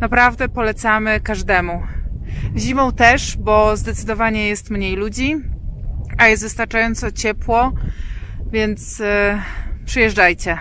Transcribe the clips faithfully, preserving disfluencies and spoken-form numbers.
Naprawdę polecamy każdemu. Zimą też, bo zdecydowanie jest mniej ludzi, a jest wystarczająco ciepło, więc yy, przyjeżdżajcie.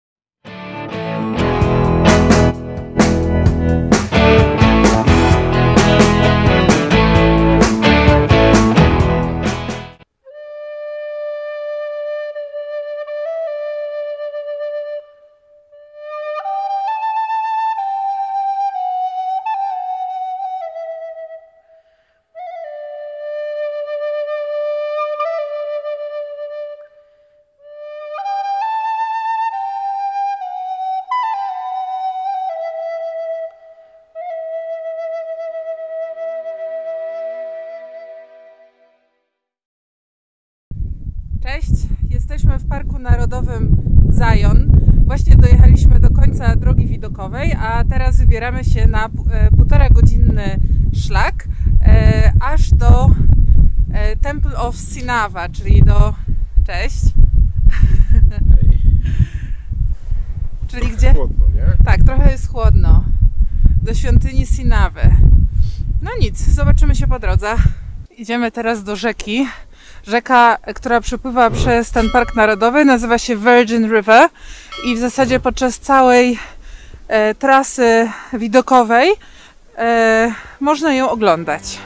Cześć, jesteśmy w Parku Narodowym Zion. Właśnie dojechaliśmy do końca drogi widokowej, a teraz wybieramy się na półtora godzinny szlak e, aż do e, Temple of Sinava, czyli do... Cześć! Hej. Czyli trochę gdzie? Chłodno, nie? Tak, trochę jest chłodno. Do świątyni Sinawy. No nic, zobaczymy się po drodze. Idziemy teraz do rzeki. Rzeka, która przepływa przez ten park narodowy, nazywa się Virgin River i w zasadzie podczas całej e, trasy widokowej e, można ją oglądać.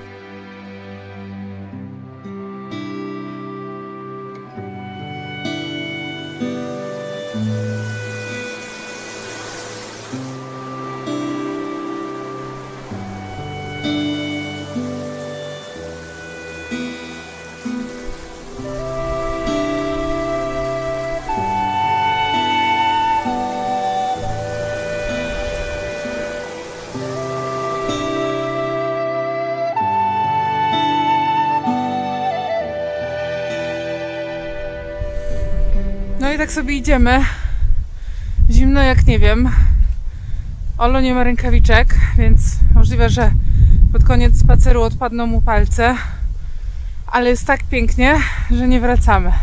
No i tak sobie idziemy. Zimno jak nie wiem. Olo nie ma rękawiczek, więc możliwe, że pod koniec spaceru odpadną mu palce. Ale jest tak pięknie, że nie wracamy.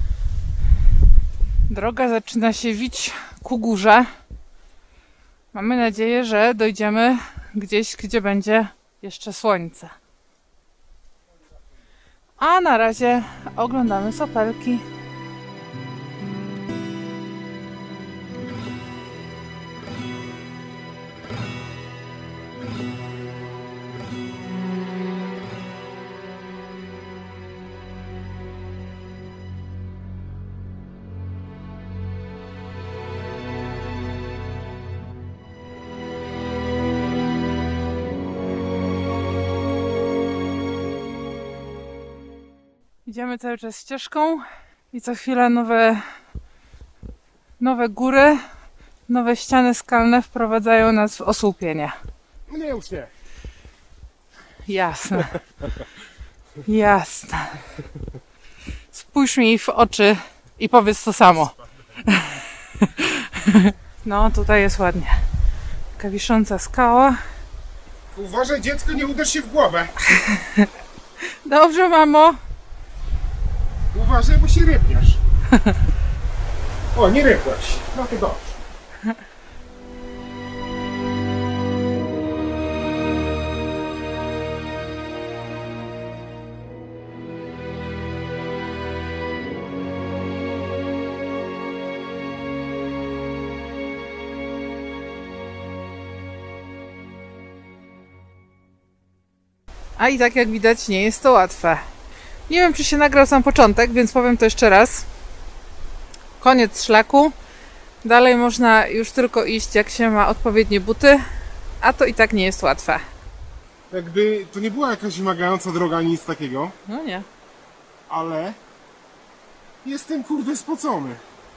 Droga zaczyna się wić ku górze. Mamy nadzieję, że dojdziemy gdzieś, gdzie będzie jeszcze słońce. A na razie oglądamy sopelki. Idziemy cały czas ścieżką i co chwila nowe, nowe góry, nowe ściany skalne wprowadzają nas w osłupienie. Mnie już nie. Jasne. Jasne. Spójrz mi w oczy i powiedz to samo. No, tutaj jest ładnie. Taka wisząca skała. Uważaj, dziecko, nie uderz się w głowę. Dobrze, mamo. Uważaj, bo się rybniesz. O, nie rybłaś. No to dobrze. A i tak jak widać, nie jest to łatwe. Nie wiem, czy się nagrał sam początek, więc powiem to jeszcze raz. Koniec szlaku. Dalej można już tylko iść, jak się ma odpowiednie buty, a to i tak nie jest łatwe. Jakby to nie była jakaś wymagająca droga, ani nic takiego. No nie. Ale jestem, kurde, spocony.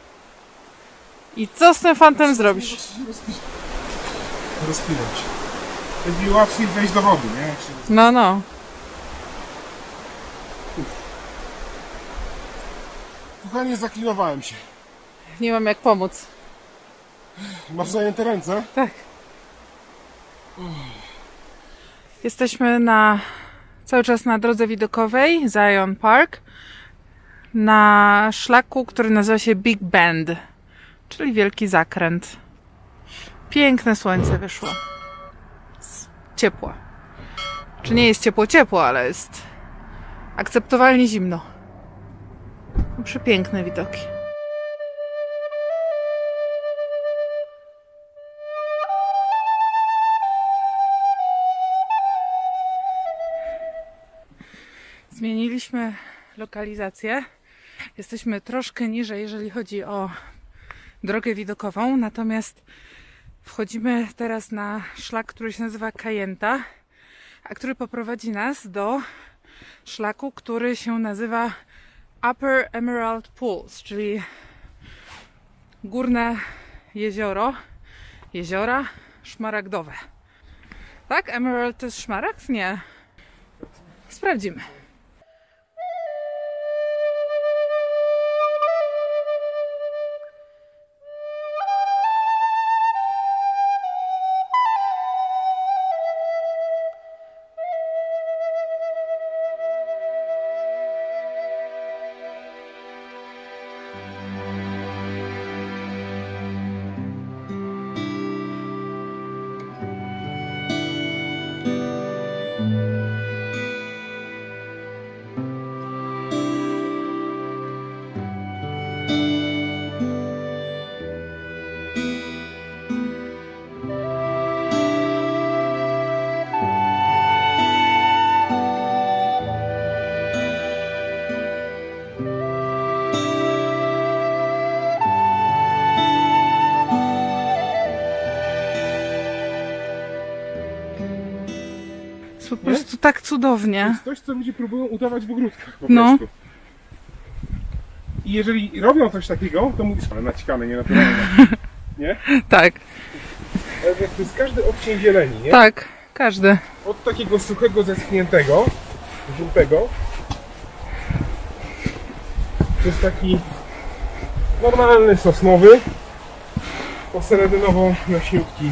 I co z tym fantem zrobisz? Rozpinać. Jakby łatwiej wejść do wody, nie? No, no. Kochanie, zaklinowałem się. Nie mam jak pomóc. Masz zajęte ręce? Tak. Jesteśmy na cały czas na drodze widokowej Zion Park, na szlaku, który nazywa się Big Bend, czyli wielki zakręt. Piękne słońce wyszło. ciepła. Czy nie jest ciepło, ciepło, ale jest akceptowalnie zimno. No, przepiękne widoki. Zmieniliśmy lokalizację. Jesteśmy troszkę niżej, jeżeli chodzi o drogę widokową, natomiast wchodzimy teraz na szlak, który się nazywa Kayenta, a który poprowadzi nas do szlaku, który się nazywa Upper Emerald Pools, czyli górne jezioro, jeziora szmaragdowe. Tak? Emerald to jest szmaragd? Nie. Sprawdzimy. Jest po prostu tak To cudownie. jest coś, co ludzie próbują udawać w ogródkach po No. prostu. I jeżeli robią coś takiego, to mówisz, ale naćkane, nie naturalne. Nie? Tak, Ale to jest każdy odcień zieleni, nie? tak, każdy. Od takiego suchego, zeschniętego, żółtego, przez taki normalny sosnowy, po seledynowo jaśniutki.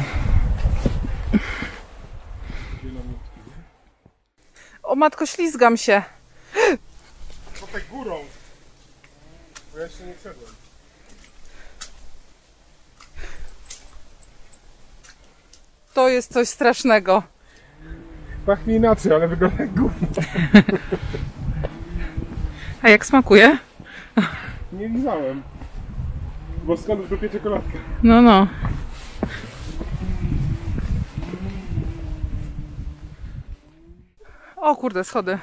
O matko, ślizgam się. To tak górą, bo ja jeszcze nie wszedłem. To jest coś strasznego. Pachnie inaczej, ale wygląda jak gówno. A jak smakuje? Nie lizałem. Bo skąd w dupie czekoladka? No, no. O kurde, schody.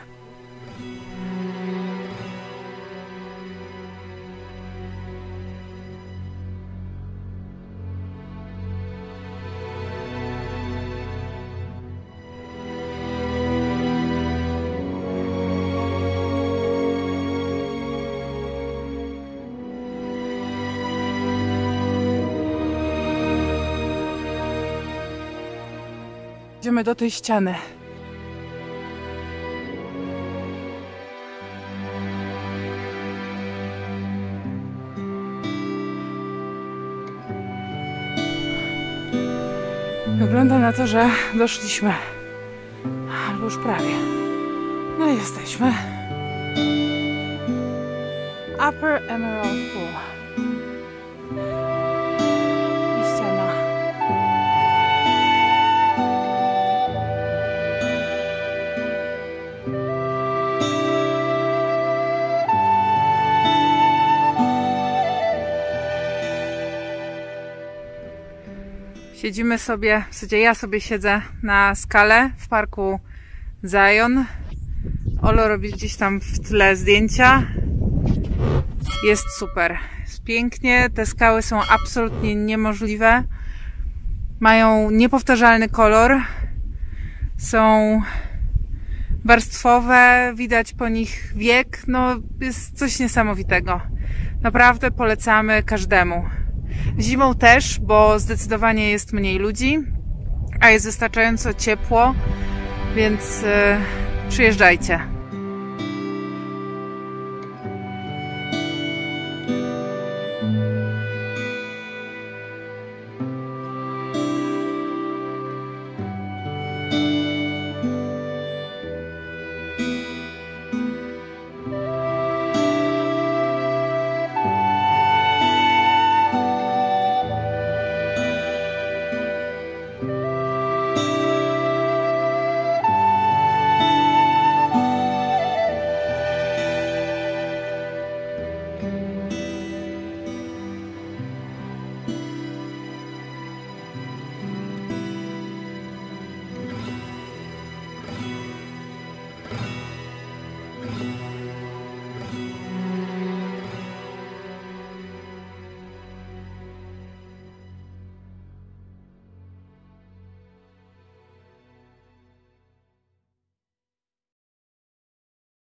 Idziemy do tej ściany. Wygląda na to, że doszliśmy. Albo już prawie. No i jesteśmy. Upper Emerald Pool. I ściana. Siedzimy sobie, w zasadzie ja sobie siedzę na skale w parku Zion. Olo robi gdzieś tam w tle zdjęcia. Jest super. Jest pięknie. Te skały są absolutnie niemożliwe. Mają niepowtarzalny kolor. Są warstwowe. Widać po nich wiek. No, jest coś niesamowitego. Naprawdę polecamy każdemu. Zimą też, bo zdecydowanie jest mniej ludzi, a jest wystarczająco ciepło, więc yy, przyjeżdżajcie.